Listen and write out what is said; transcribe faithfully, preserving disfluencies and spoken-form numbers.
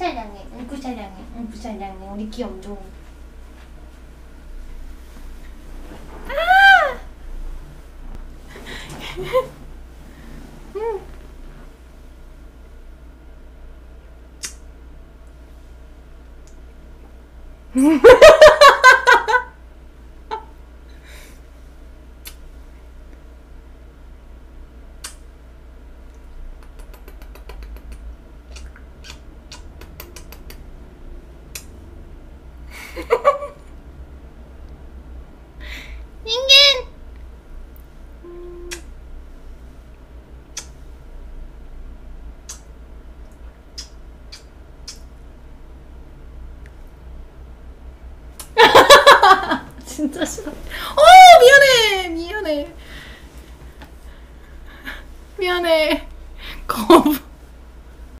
사랑해. 응구 사랑해. 응구 사랑해. 우리 귀염둥. 아! 음. 닝겐! 진짜 싫어. 어, 미안해. 미안해. 미안해. 거부.